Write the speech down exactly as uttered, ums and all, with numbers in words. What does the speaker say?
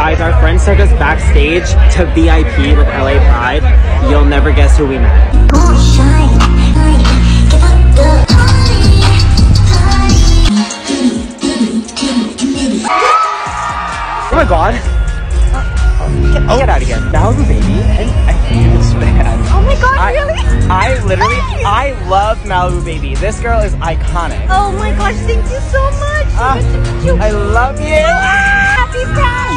Guys, our friends took us backstage to V I P with L A Pride. You'll never guess who we met. Oh my god. Get, oh. Get out of here. Malibu Baby. I, I hate this band. Oh my god, I, really? I literally, I love Malibu Baby. This girl is iconic. Oh my gosh, thank you so much. Uh, I love you. Happy Pride.